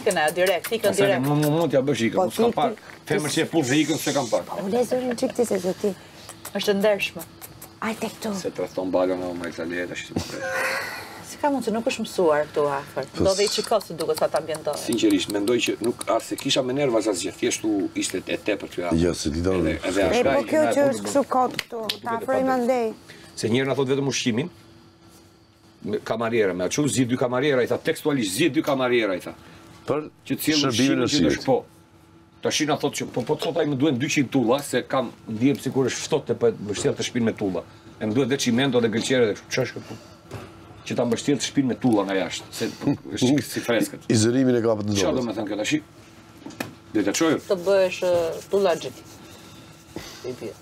ikën e direkt, ikën direkt. Mund t'ja bësh ikën, s'kam parë. Femër që e punë dhe ikën se kam parë. U le zërin qik ti se zoti. Është ndershme. Aj tek tu. Se traston balon në më Italieta, ashtu më pres. Si ka mund që nuk është mësuar këtu afër. Do dhe i qikos të duket sa ta ambientohet. Sinqerisht, mendoj që nuk se kisha me nerva asgjë, thjesht ishte e tepër kjo javë. Jo, se ti do. Po kjo që është kështu kot këtu, ta afrojmë andej. Se njëri na thot vetëm ushqimin. Kamariera, me çu zi dy kamariera, i tha tekstualisht zi dy kamariera, i tha. Për që të sjellë shërbimin e ushqimin, po. Tash na thotë që po thot ai më duhen 200 tulla se kam ndjem sikur është ftohtë po mbështjell të shtëpinë me tulla. E më duhet dhe çimento dhe gëlqere dhe ç'është këtu. Që ta mbështjell të shtëpinë me tulla nga jashtë, se është si freskët. Izolimin e kapët në dorë. Çfarë do të thënë kjo tash? Do ta çojë? Të bësh tullaxhit. I bie.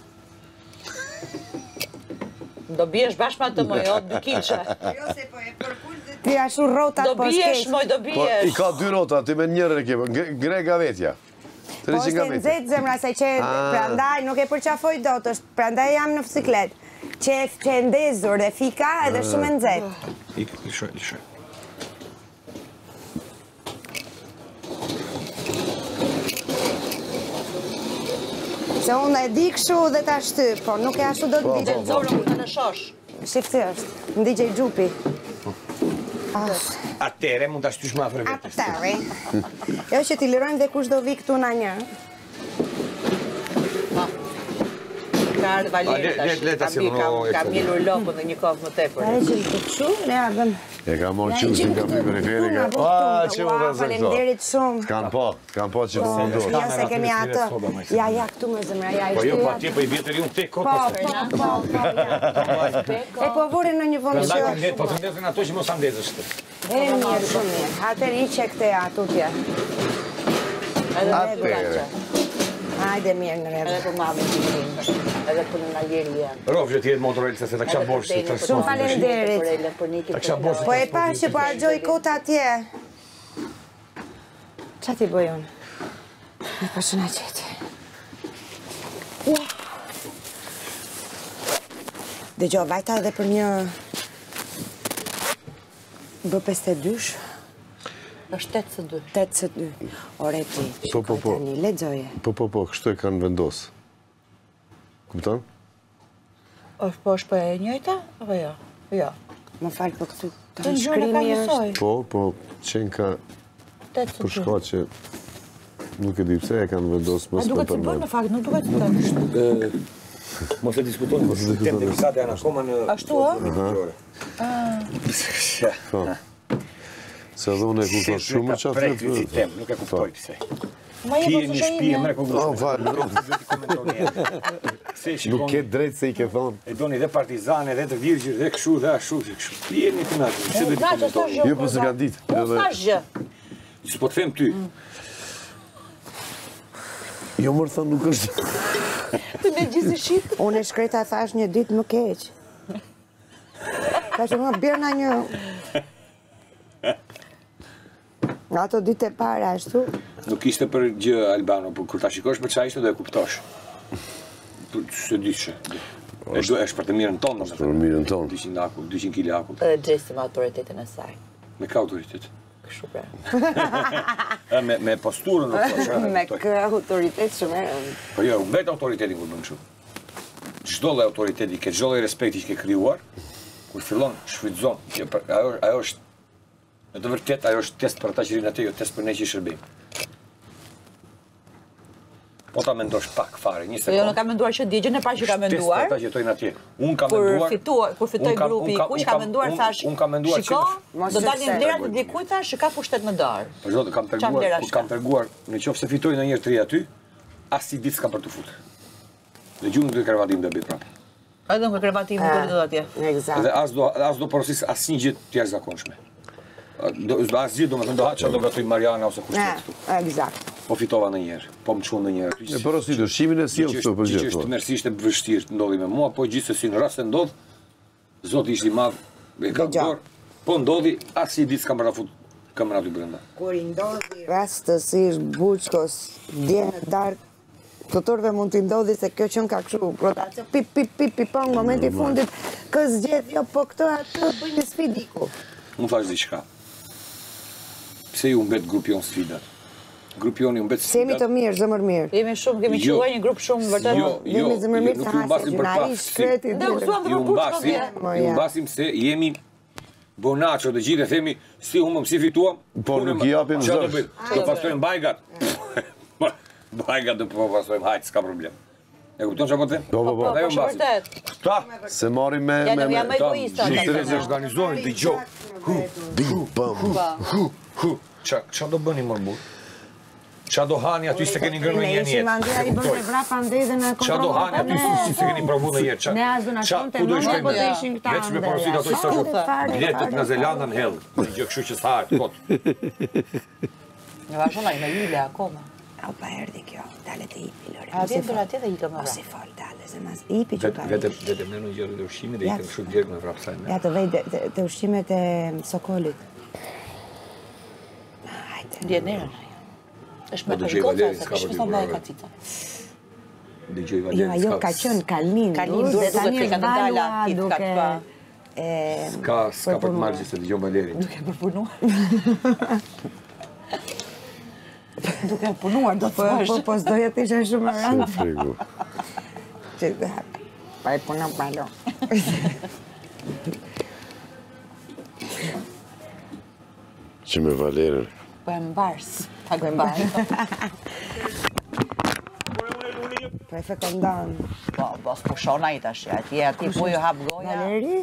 Do biesh bashkë me atë më, jo 2 kilsha. Jo se po e përkul dhe ti ashtu rrotat do biesh, moj, do biesh. Po i ka 2 rrota, ti me njërën e ke, grega vetja. Po është e nxehtë zemra se që prandaj nuk e përqafoj dot, është prandaj jam në biciklet. Qef që e ndezur dhe fika edhe shumë e nxehtë. I shoj. Se unë e di kështu dhe ta shtyp, po nuk e ashtu do të di. Zorën të në shosh. Shifti është, më DJ Gjupi. Atëre mund ta shtysh më afër vetes. Atëre. Jo që t'i lirojmë dhe kush do vi këtu na një. Ka ardhë Valeri tash, ka mjelur lopën dhe një kohë më tepër. Pare që të këshu, ne ardhëm. E ka morë qushin ka për periferika. Që më dhe zë këto. Falemderit shumë. Kam po që të mundur. Jo se kemi atë. Ja, këtu më zëmra, ja i Po jo, shtyja. po atje po i vjetër unë tek kot. Po, e po vurin në një vëmë që... Po të ndetën ato që mos andetës të. E mirë, shumë mirë. Atër i që këte atutje. Atëre. Hajde mirë në redhe. Edhe për mamin të tim, edhe për në naljerin jenë. Rofë që t'jetë motorelë se ta kisha borshë të transportit. Shumë falemderit. Ta kisha borshë Po e pa që po argjoj kota atje. Qa ti bëj unë? Me përshëna qëti. Dëgjo, vajta edhe për një... Bë 52. është 82. 82. Ore ti, shkoj tani, lexoje. Po, kështu e kanë vendosë. Kupton? është po e njëjta, apo jo? Jo. Më falë për këtu Të shkrimi është... Po, qenë ka për shka që nuk e di pse e kanë vendosë A duket si bërë në fakt, nuk duket si të... Mos e diskutojnë, mos e diskutojnë. Tempisat janë akoma në... Ashtu, Se edhe unë e kuptoj shumë që atë të... Nuk e kuptoj pëse. Pije një shpije mre Nuk ke drejtë se i ke thonë. E doni dhe partizane, dhe të virgjër, dhe këshu, dhe ashu, dhe këshu. Pije një të natë. Jo, për se ka ditë. Po, s'ka gjë. Që po të them ty. Jo, mërë thënë nuk është... Të me gjithë shqipë. Unë e shkreta thash një ditë më keq. Ka që më bjerë na një... Nga ato ditë e para, ashtu? Nuk ishte për gjë, Albano, por kur ta shikosh për qa ishte do e kuptosh. Se dishe. është për të mirën tonë. Është për mirën tonë. 200 kg akull. Edhe Gjesi me autoritetin e saj. Me ka autoritet? Kështu pra. Me posturën do të thosh. Me kë autoritet shumë. Po jo, mbet autoriteti kur bën kështu. Çdo lloj autoriteti, ke çdo lloj respekti që ke krijuar, kur fillon shfrytëzon, ajo është në të vërtetë ajo është test për ata që rinë aty, jo test për ne që shërbim. Po ta mendosh pak fare, një sekondë. Jo, nuk kam menduar që digjen e parë që kam menduar. Ata që jetojnë atje. Unë kam menduar. Kur fitoi grupi i kush ka menduar thash. Unë kam menduar që do dalin vlerat të dikujt thash që ka pushtet më dorë. Po zotë kam treguar, nëse fitoi ndonjëherë tri aty, as si ditë s'kam për të futur. Dhe gjumë do të kravatim do bëj prapë. Edhe me kravatim nuk do atje. Eksakt. Dhe as do porosis asnjë gjë të jashtëzakonshme. Asgjë do të thonë do gatoj Mariana ose kush këtu. Eksakt. Po fitova ndonjëherë, po më çon ndonjëherë. E porosit ushqimin e sjell këtu për gjë. Është tmerrsisht e vështirë të ndodhi me mua, po gjithsesi në rast se ndodh, Zoti ishte i madh, e ka dorë. Po ndodhi, as si ditë s'kam para fut kamerat i brenda. Kur i ndodhi rastësisht Buçkos dje në darkë, doktorëve mund t'i ndodhi se kjo qënë ka kështu rotacion, pip, po në momenti fundit, kë zgjedh, jo, po këto atë bëjnë sfidiku. Unë thash diçka. pse ju mbet grupi jon sfidat? Grupi joni mbet Se jemi sfidat. të mirë, zëmër mirë. Jemi shumë, kemi quaj një grup shumë vërtet. Jemi zëmër mirë të hasë gjunari, shkreti. Ne u thuam Ju mbasim se jemi bonaço të gjithë e themi si humbëm, si fituam. Po nuk i japim çfarë do zësh. bëjmë? Do pasojmë bajgat. Bajgat do po pasojmë, hajt, s'ka problem. E kupton çfarë po them? Po. Ajo Po, mbasim. vërtet. Ta, Se marrim me... Jam më egoista. gjithë të organizohen dëgjoj. Bim, pam. Qa do bëni mërmur? Qa do hani aty se keni ngrënë Ne një ishim jetë? andja i bërë vrapa ndej dhe në Qa do hani aty si se keni provu në jetë? Ne as do na shkonte Ku do nëna, shkojmë po ne? të ishin këta Veç me ande, porosit ato i ja. sashon. Fare, Biletët në Zelanda në hellë. Gjë kështu që s'hahet kot. Ne vazhdonaj me hile akoma. Au pa erdi kjo, dale të ipi, Lore. A vjen për atje dhe ikëm me Mos i vrap. fol, dale, se mas ipi që ka. Vete me në gjërë dhe ushqimi dhe ikëm shumë djerë me vrapsaj me. Ja të vej të ushqimet e Sokolit. Hajde. Djenerën ajo. Është me Po dëgjoj kërkoca, Valeri, se s'ka kështë për sa t'ju bëhe bërë. kacica. Dëgjoj Jo, Valeri, ajo ka qënë, ka lindur, Ka lindur, dhe duke tani frika është të dala, valua hit duke... ka pa. S'ka për të marrë që se dëgjoj Valeri. Duke përpunuar. Duke punuar, do të thosh. Po s'doja të ishe shumë rëndë. Frigu. Pa e puna palo. Që me Valerën. Po e mbars. Ta gëmbaj. Po e fekondon. Po s'pushona i tash. Atje po ju hap goja. Valeri?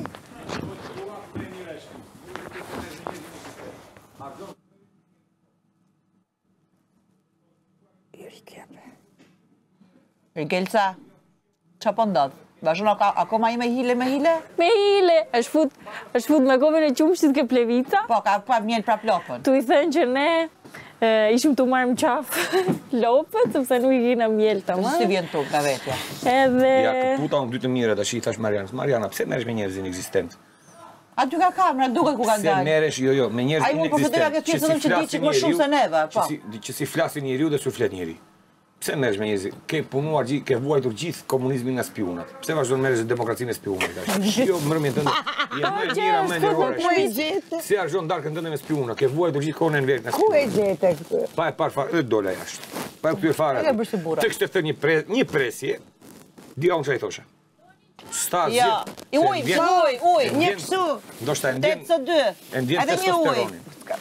Juri kjepe. Gelca, qa po ndodh? Vazhdon akoma i me hile? Me hile, është fut me kovën e qumshtit ke plevica. Po, ka pa mjel prap lopën. Tu i thënë që ne ishim të marrë më qafë lopët, sepse nuk i kina mjel të Si marrë. vjen tuk nga vetja? Edhe... Ja, këtu ta unë dy të mire, tash i thash Marianës. Mariana, pse merresh me njerëzin eksistent? Aty ka kamera, duke ku ka Pse dalë. merresh, jo, me njerëz Ai unë po fëtëra këtë pjesë që di që më shumë se neve, po. Që si flasin njeriu dhe s'u flet njeri. Pse merresh me njerëz? Ke punuar gjithë, ke vuajtur gjithë komunizmin nga spionat. Pse vazhdon merresh demokracinë e spionave tash? Jo, mërmjen tënde. Je më e mira, më e nderuar. Si argjon darkën tënde me spiona, ke vuajtur gjithë kohën e vetë nga Ku e spionat. gjete këtë? Pa e parë fare, dola jashtë. Pa e kthyer fare. E ke bërë si burra. Të kishte thënë një presje, dia unë çfarë thosha. Sta Ja, uj, Një kështu. Ndoshta e ndjen 8-2. e ndjen Edhe një uj. testosteronin.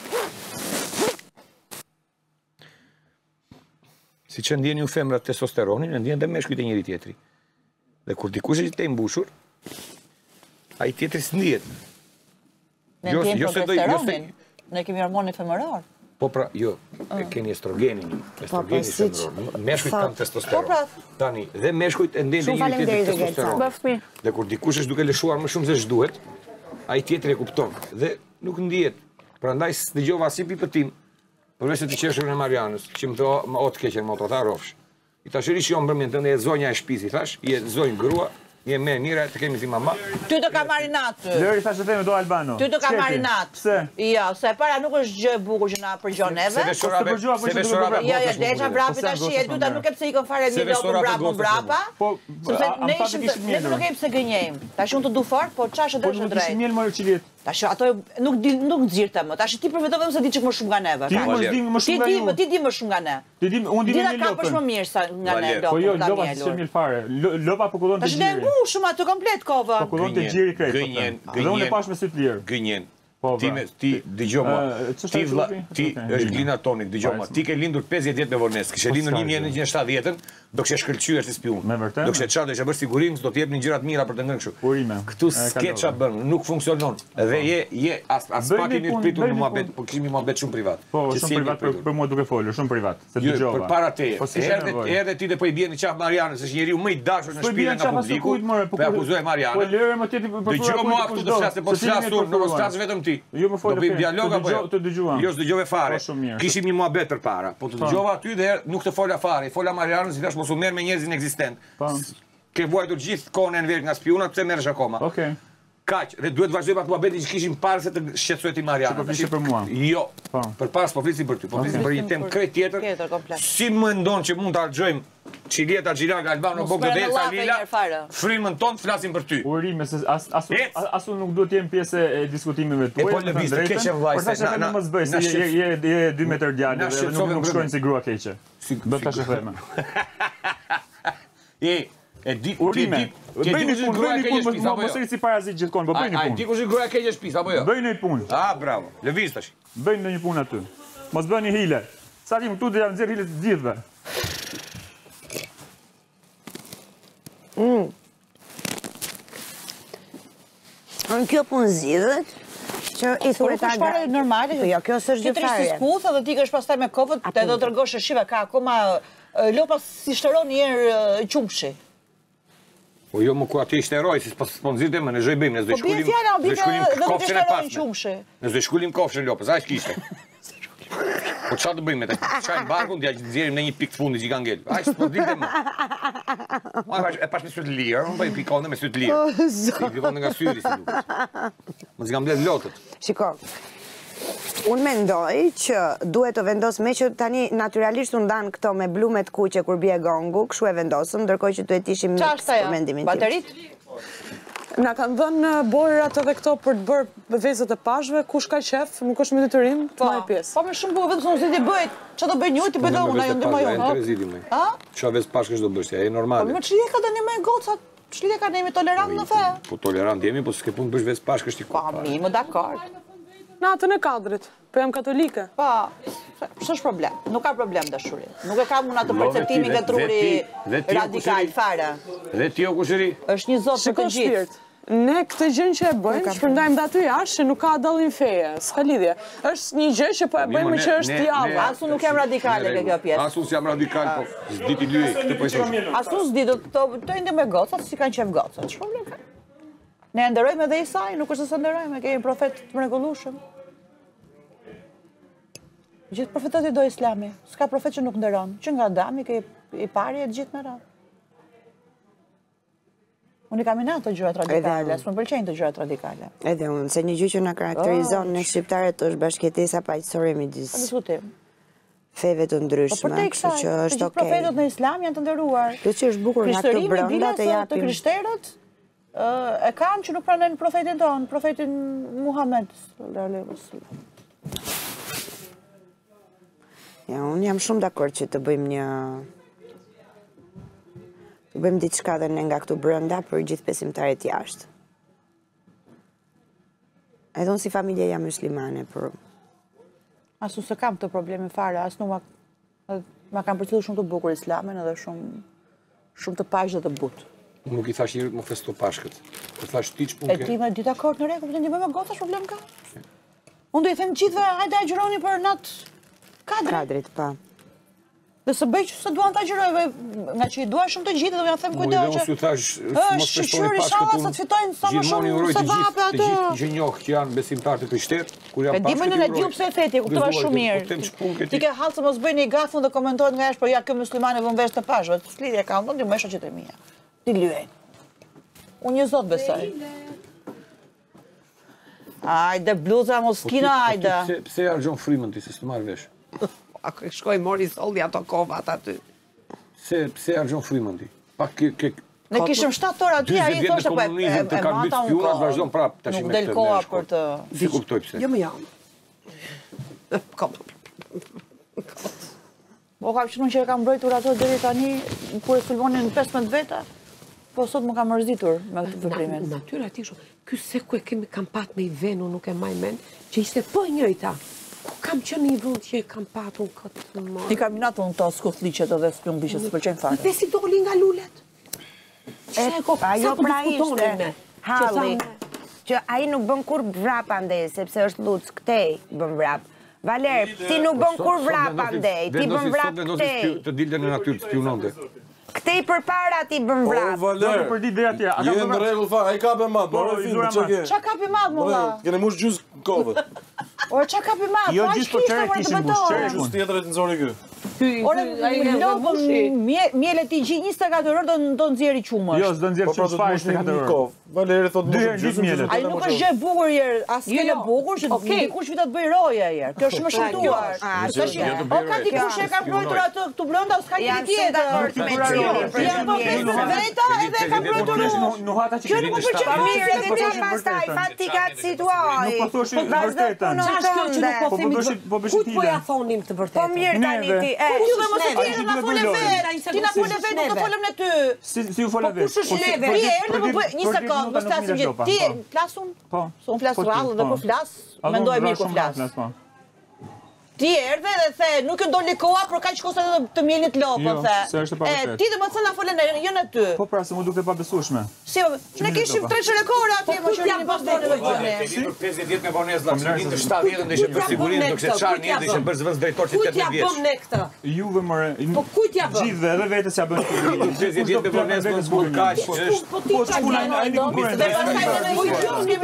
Si që ndjen ju femrat testosteronin, e ndjen dhe meshkujt e njëri tjetri. Dhe kur dikush është i mbushur, ai tjetri s'ndjet. Ne ndjen progesteronin. Ne kemi hormonin femëror. Po pra, jo, e keni estrogenin, estrogeni si që- femëror. Meshkujt kanë Po testosteron. pra. Tani, dhe meshkujt e ndjen dhe Shumë njëri tjetri faleminderit, Gelca. testosteron. Bëf mirë. Dhe kur dikush është duke lëshuar më shumë se ç'duhet, ai tjetri e kupton dhe nuk ndihet. Prandaj s'dëgjova as një pipëtim, përveç se të qeshur në Marianës, që më thua, o të keqen moto, ta rofsh. I thash rish jo mbrëmjen tënde e zonja e shtëpisë, i thash, je zonjë grua, je me mira, të kemi si mama. Ty të ka marrë natë. Lëri thashë të themi do Albano. Ty të ka Çeti? marrë natë. Pse? Jo, se para nuk është gjë e bukur që na përgjon neve. Se veçorave, Po, se se veçorave. duke Jo, jo, deja vrapi Po, tash, se e dyta nuk e pse ikën fare Se një lopën veçorave brapa, gocës brapa. Po, Sepse a ne më ishim kishim ne nuk kemi pse gënjejmë. Tash unë të du fort, po çfarë Po është nuk drejt. kishim miel më qilit. Tash ato nuk nxirte më. Tash ti përveto vetëm se di çik më shumë nga neve. Ti më di më shumë nga ju. Ti di më shumë nga ne. Ti di, unë di me Dita miel kapësh më lopën. mirë sa nga ne Valer. Po jo, lopën ka lopa s'ishte mielur. miel fare. Lopa po kullon të Tash ne gjiri. mbushëm atë komplet kova. Po kullon të gjiri krejt. po Gënjen, them. Dhe unë e pash me sy të lirë. Gënjen. Po, Ti bra. ti dëgjoj mua. ç'është Ti vlla, trupi? ti Okej, është Glina. Glina Tonik, dëgjoj mua. Ti ke lindur 50 vjet me vonesë. Kishe lindur s'ka 1970-ën, do kishe shkëlqyer si spion. Me vërtet? Do kishe çfarë, do kishe bërë sigurim, do të jepnin gjëra të mira për të ngënë kështu. Urime. Këtu E, s'ke kalova. ç'a bën, nuk funksionon. Dhe je as Bëjmë pak i punë, pritur në bëjmë muhabet, punë. po kishim një muhabet shumë privat. Po, që shumë si privat pritur. për mua duke folur, shumë privat. Se Jo, dëgjova. përpara teje. Po s'ishte nevojë. Erdhe ti dhe po i bie në qaf Marianës, është njeriu më i dashur në Po i shtëpinë bie nga çfarë publiku. kujt more, Po akuzoj Po Marianën. lëre më tjetër për Dëgjoj mua këtu të flasë, po të flas unë, nuk mos flas vetëm ti. Jo, më folë Do bëjmë fe, dialog të apo jo? të dëgjuam. Jo, s'dëgjove fare. Po, shumë mirë. Kishim një muhabet përpara, po të dëgjova aty dhe nuk të fola fare. I fola Marianës, i thash mos u merr me njerëzin eksistent. Po. Ke vuajtur gjithë kohën e në verë nga spionat, pse merresh akoma? Okej. Kaq, dhe duhet vazhdojmë atë muhabetin që kishim parë se të shqetësoj ti Mariana. Që po flisje për mua. Jo. Po. Përpara s'po flisim për ty, po flisim për një temë krejt tjetër. Tjetër komplet. Si mendon që mund ta harxojmë Çilieta, Gjiraga, Albano, Bogdodesa, Lila, frymën tonë flasin për ty. Urime, se asu nuk duhet të jem pjesë e diskutimeve tuaja. E po lëvizë, keqe vllaj, por thashë vetëm mos bëj, se je 2 metër djalë dhe nuk shkojnë si grua keqe. Do tash e them. E di urime. Bëjni punë, mos rrit si parazit gjithkohon, po bëjni punë. Ai di kush i gruaja keqe shtëpisë apo jo? Bëjni punë. Ah, bravo. Lëviz tash. Bëjnë ndonjë punë aty. Mos bëni hile. Sa tim këtu do ja nxjerr hilet të gjithëve. Në kjo punë zgjidhet, që i thuret ta gare normale. Jo, kjo s'është gjë fare. Ti skuth edhe ti kesh pastaj me kopët, te do t'rregosh shive ka akoma lopa si shtëron një herë qumshi. Po jo më ku ati ishte eroj, si s'po nxirte më, ne zhoj bëjmë, ne zhoj shkullim kofshën e pasme. Ne zhoj shkullim kofshën lopës, aq kishte. Po çfarë do bëjmë me ta? Çajm barkun, t'ja nxjerrim në një pikë të fundit që ka ngel. Aq s'po dilte më. E pash me sy të lirë, unë bëj pikone me sy të lirë. Si pikone nga syri si duket. Mos i kam mbledh lotët. Shiko, unë mendoj që duhet të vendos me që tani naturalisht unë dan këto me blumet kuqe kur bie gongu, kështu e vendosëm, ndërkohë që duhet ishim mix për mendimin tim. Baterit? Na kanë dhënë borat edhe këto për të bërë vezët e pashve, kush ka qef, nuk është me detyrim, të marrë pjesë. Po më shumë bukur vetëm se unë si ti bëj, çfarë do bëj një, ti bëj dhe unë, ajo ndërmoj unë. Ha? Çfarë vezë pashkësh do bësh, e normale. Po më çlie ka tani me gocat, çlie ka jemi tolerant në fe. Po tolerant jemi, po s'ke punë bësh vezë pashkësh ti. Po mi, më dakord. Në atën e kadrit, po jam katolike. Po, s'është problem, nuk ka problem dashuri. Nuk e kam unë atë perceptimin nga truri radikal fare. Dhe ti o kushëri? Është një zot për të gjithë. Ne këtë gjën që e bëjmë, shpërndajmë dhe aty jashtë që nuk ka dallim feje, s'ka lidhje. Është një gjë që po e bëjmë që është jallë. Asu nuk jam radikale ke kjo pjesë. Asu s'jam radikal, po s'di ti lyej, këtë po e thosh. Asu s'di, do të ende me gocat, si kanë qef gocat. Ç'është problem ka? Ne nderojmë edhe Isai, nuk është se nderojmë, kemi profet të mrekullueshëm. Gjithë profetët i do Islami. S'ka profet që nuk nderon. Që nga Adami ke i pari e gjithë me radhë. Unë i kam i natë të gjërat radikale, s'më pëlqejnë të gjërat radikale. Edhe unë, se një gjë që na karakterizon në shqiptarët është bashkëtesa paqësore midis feve të ndryshme, kështu që është okay. Të profetët në Islam janë të nderuar. Kjo që është bukur nga këto brenda të japim. Të krishterët e kanë që nuk pranojnë profetin tonë, profetin Muhammed. Ja, unë jam shumë dakord që të bëjmë bëjmë diçka dhe ne nga këtu brenda për gjithë besimtarët jashtë. Edhe unë si familje jam muslimane, por asu se kam të probleme fare, as nuk ma kam përcjellu shumë të bukur Islamin edhe shumë të paqë dhe të butë. Nuk i thash njerit më festo pashkët. Të thash ti ç'punë ke. E ti me ditë akord në rregull, të ndihmoj me gocash problem ka. Unë do i them gjithëve, hajde agjëroni për nat kadrit, pa. Dhe se bëj që se duan të agjërojve, nga që i duan shumë të gjithë, dhe unë them kujdo që... është shqyri shala sa të fitojnë sa më shumë se vape atë... Të gjithë gjënjohë që janë besimtarë të krishterë, kur janë pashkët i urojnë. E di pse e theti, kuptova shumë mirë. Ti ke hallë se mos bëjnë i gafun dhe komentojnë nga jashtë, por ja kjo muslimane vën vesh të pashve, të slidhje ka, unë ndihmoj shoqet e mia. Ti lyejnë. Unë një zot besoj. Ajde, bluza moskina, ajde. Pse argjon frymën ti, se s'të marrë vesh? Shkoj mori solli ato kovat aty. Pse argjon frymën ti? Ne kishim 7 orë aty, ai thoshte po të kanë mbyt pyurat, vazhdon prapë tash me këtë. Nuk del koha për të... Si kuptoj pse? Jo më jam. Po kam qenë që e kam mbrojtur ato deri tani, kur e sulmonin 15 veta, po sot më kam mërzitur me këtë veprimin. Natyra ti shumë, ky se ku e kemi kam pat me i venu, nuk e maj men, që ishte po njëjta. Ku kam qenë i vend që e kam patur këtë më... Ti kam minatë unë të skuthliqet edhe s'pjumbiqet, s'pëlqen fare. Dhe si doli nga lulet? Ajo pra ishte halli, që ai nuk bën kur vrap andej, sepse është luc këtej bën vrap. Valer, ti nuk bën kur vrap andej, ti bën vrap këtej. Të dilte në natyrë të spiononte. Këtej përpara ti bën vrap. Do të përdi deri atje. Je në rregull fare, ai kapi madh, po filmi çka. Çka kapi madh molla? Kene mush gjys kovë. O çka kapi madh? Jo gjithë po çere kishin bush, çere Gjys tjetër e të nxori ky. Mjelet i gji 24 orë do nxjerrë qumësht. Jo, s'do nxjerrë qumësht fare 24 orë. Valeri thot dy herë gjysmë mjelet. Ai nuk është gjë e bukur herë, as kele bukur që dikush vita të bëj roja herë. Kjo është më shëmtuar. O ka dikush e ka mbrojtur atë këtu blonda, s'ka një tjetër. Veta edhe ka mbrojtur. Nuhata që nuk më pëlqen mirë edhe ti pastaj fatikat situoj. Nuk po thosh vërtetën. Po bësh ti. Po ja thonim të vërtetën. Po mirë tani ti. Ju dhe mos e thini na folë vetë. Ti na folë vetë, nuk të folëm ne ty. Si u folë vetë? Kush është neve? Ti erdhe më bëj një sekondë, mos flasim gjë. Ti flasun? Po. S'un flas rrallë dhe po flas. Mendoj mirë ku flas. Ti erdhe dhe the, nuk e doli koha, por kaq kosta të mielit lopën, the. Ti dhe më thënë na folën jo në ty. Po pra, se mu duke pa besueshme. Si, ne kishim 3 çelekora atje, më shërin pas tonë dhe gjëne. 50 vjet me vonesë vllazërin, të 70 ndeshën për sigurinë, do kishte çfarë një ndeshën për zëvendës drejtor që 18 vjeç. Kujt ja bëm ne këtë? Juve më. Po kujt ja bëm? Gjithë edhe vetës ja bën. 50 vjet me vonesë më zgjut kaq, është. Po çuna ai nuk mund. Dhe pastaj ne ju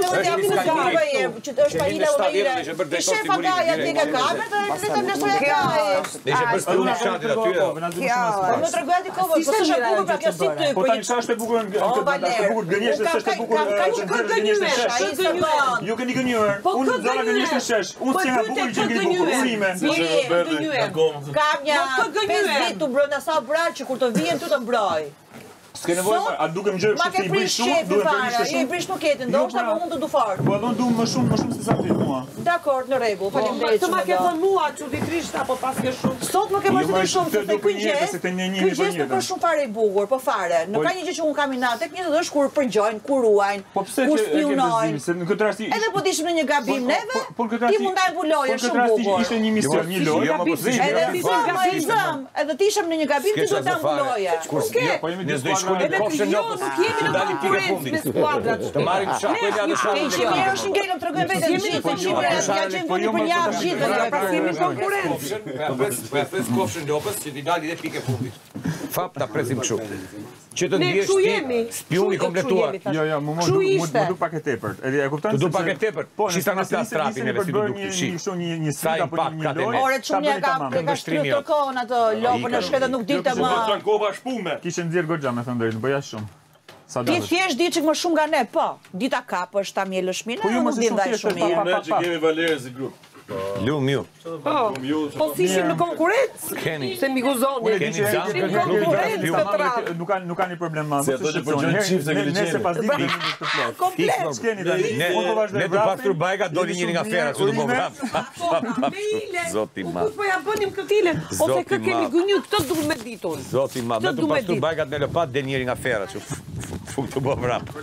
që është Paila Ulaira. Ti shefa gaja ti ka kamerë dhe vetëm nesër Nishe për spioni fshatit aty. Më tregoj ti kohë, po s'është e bukur pra kjo si ty. Po tani ç'është e bukur, është e bukur gënjeshtë, s'është e bukur gënjeshtë. Ju keni gënjur. Unë do ta gënjeshtë shesh. Unë si nga bukur që keni bukur urime. Kam një 5 vit të brenda sa brar që kur të vjen ty të mbroj. S'ke nevojë, a dukem gjë kështu si bëj shumë, duhet të bëj shumë. I prish nuketën, ndoshta po mund të du fort. Po do më shumë se sa ti mua. Dakor, në rregull. Faleminderit. Të ma ke thënë mua çuditërisht apo pas ke shumë. Sot më ke marrë shumë se ky gjë. Ky gjë nuk është shumë fare e bukur, po fare. Nuk ka një gjë që un kam i natë, tek njëtë është kur përngjojnë, kur ruajnë, kur spionojnë. Se në këtë rast edhe po dishim në një gabim neve, ti mund ta mbulojë shumë bukur. Ishte një mision, një lojë. Edhe ti ishim në një gabim ti do ta mbulojë. Po jemi diskutuar. Nuk jemi në konkurrencë me skuadrat. Të marrim shakë ja të shohim. Ishim është ngelëm tregoj vetëm Jemi në konkurrencë, ja që voni për javë gjithë pra jemi në konkurrencë. Po ja pres kofshën lopës që ti dali dhe pikë fundit. Fap ta presim kështu. Që të ndihesh ti spioni kompletuar. Jo, më du pak e tepër. E kupton? Të du pak e tepër. Shisa në plas trapin edhe si do dukti shi. Një sfida apo një lojë. Ore çunia ka shtryer kohën atë lopën e shkretë nuk dilte më. Do të kova shpume. Kishte nxjerr goxha me thënë drejt, bëja shumë. Ti thjesht di çik më shumë nga ne, po. Dita kapësh ta mielësh mirë, nuk di ndaj shumë mirë. Ne që kemi Valeri si grup. Lum ju. Po si ishim në konkurrencë? Keni. Se mi guzoni. Keni zanë nuk ka një problem më. Se ato që përgjojnë çifte keni qenë. Nëse pas ditë në këtë plot. Komplet. Keni tani. Ne të pasur bajka doli njëri nga fera, kështu do më vrap. Zoti ma. Po ja bënim këtilën. Ose kë kemi gënjur këtë duhet me ditur. Zoti ma, ne të pasur bajkat në lëpat del njëri nga fera, kështu fuk të bë vrap.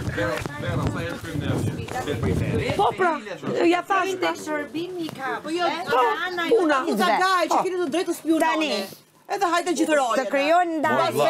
Po pra, ja thash Te shërbimi ka. Po jo, puna, zagaj që keni të drejtë të spiononi. Edhe hajde gjithë rolën. Të krijojnë ndarje.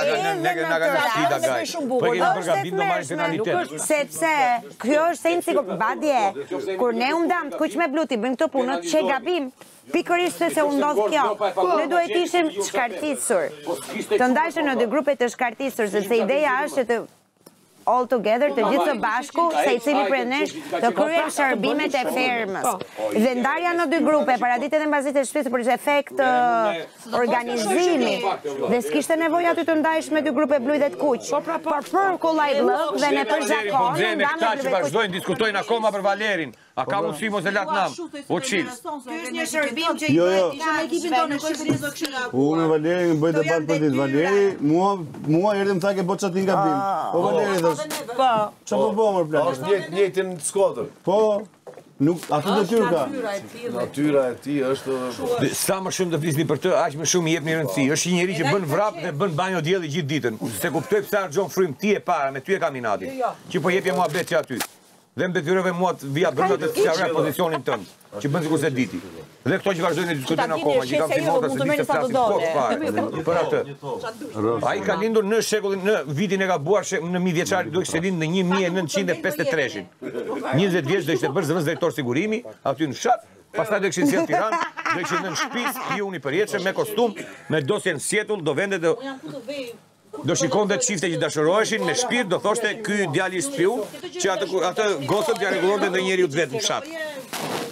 Sepse kjo është sensi badje. Kur ne u ndam të kuq me bluti bëjmë këtë punë, çe gabim. Pikërisht se u ndodh kjo. Ne duhet ishim të shkartisur. Të ndajshëm në dy grupe të shkartisur, sepse ideja është të all together, të gjithë të bashku, se i cili prej nesh të kryejmë shërbimet e fermës. Dhe ndarja në dy grupe, paradit edhe mbazit e shtëpisë për efekt organizimi, dhe s'kishte nevojë aty të ndajsh me dy grupe blu dhe të kuq. Por për kollaj blok dhe ne për zakon, ne këta që vazhdojnë diskutojnë akoma për Valerin. A ka mundësi mos e lat nam? O çil. Ky është një shërbim që Jo, Isha me ekipin tonë, këshillin do këshilla. Unë me Valeri bëj debat për ditë. Valeri, mua erdhi më tha ke bëj çatin gabim. Po Valeri thash. Po. Çfarë po më plan? Është njëjtin skuadër. Po. Nuk aty detyrë ka. Natyra e tij është Sa më shumë të flisni për të, aq më shumë i jepni rëndësi. Është një njerëz që bën vrap dhe bën banjo dielli gjithë ditën. Se kuptoj pse argjon frym ti e para, me ty e kam inatin. Që po jepje mua bet që aty. Dhe më detyrove mua të vija brenda të sqaroj pozicionin tënd, që bën sikur se diti. Dhe këto që vazhdojnë të diskutojnë akoma, që kanë filmuar se ditë flasin kot fare për atë. Ai ka lindur në shekullin, në vitin e gabuar në 1000 vjeçarin, duhet të lindur në 1953-shin. 20 vjeç do ishte bërë zëvendës drejtor sigurimi aty në fshat. Pastaj do kishin sjell Tiranë, do kishin në shtëpi spioni përjetshëm me kostum, me dosjen sjetull, do vende do shikonte çifte që dashuroheshin me shpirt, do thoshte ky djali spion që atë gocën t'ia rregullonte ndonjëri u vet në fshat.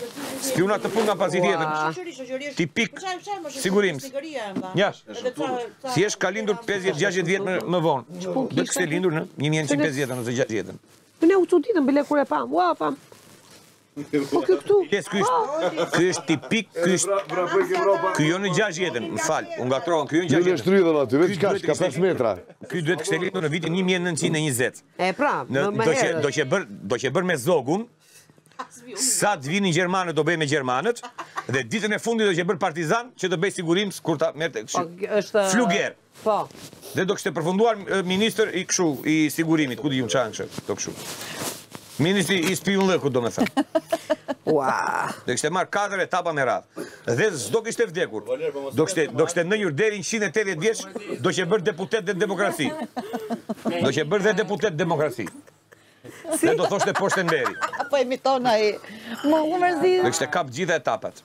Spionat të punë nga pasi tjetër. Tipik sigurimës. Ja, si është ka lindur 50-60 vjetë më vonë. Dhe kështë e lindur në 1950 ose 60. Ne u cuditëm, bile kur e pam, ua pam. Po kjo këtu? Ky është tipik, ky jo në 60, më falë, unë gatrohen, ky jo në 60. Ju në shtry dhe në aty, veç ka 5 metra. Ky duhet kështë e lindur në vitin 1920. E pra, më herët. Do që bërë me zogun, sa të vinin Gjermanët do bëj me Gjermanët, dhe ditën e fundit do që bërë partizan që do bëj sigurim kur ta merte fluger. Dhe do kështë e përfunduar minister i këshu, i sigurimit, ku di unë qanë kështë, do këshu. Ministri i spion lëku, do me thëmë. Dhe kështë e marrë 4 etapa me radhë. Dhe s'do kështë e vdekur. Do kështë e nënjur deri 180 vjeç, do që bërë deputet dhe demokraci. Do që bërë dhe deputet demokraci. Dhe do thoshte Poshtenberi. Po imiton ai. Më mërzi. Dhe kështë e kap gjitha etapat.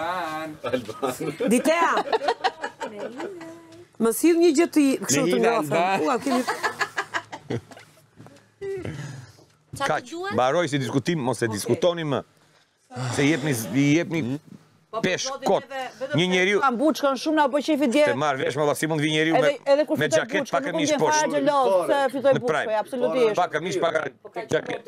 Ditea! Më sill një gjë të kështu të ngrohtë. Kaq, mbaroj si diskutim, mos e diskutoni më. Se jepni pesh kot. Një njeriu Kam buçkën shumë na bëj shefi dje. Të marr vesh më si mund vi njeriu me xhaket pa kërmish poshtë. Se fitoj buçkën, absolutisht. Pa kërmish pa xhaket.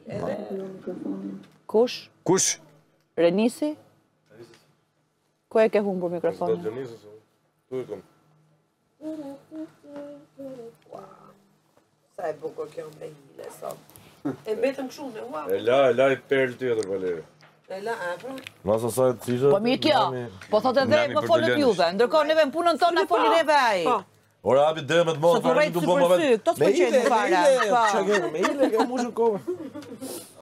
Kush? Renisi? Ku e ke humbur mikrofonin? Tu e kom. Sa e bukur kjo me hile sot. E betëm kështu me ua. E la i perl tjetër, Valeri. E la, pra. Masa sa të cisha... Po mi kjo, po thot edhe më folët juve, ndërkohë neve në punën tonë na foli neve ai. Ora hapi dëmet më, të rejtë si për sy, këto s'pëqenë në fara. Me hile, ke mushën kohë.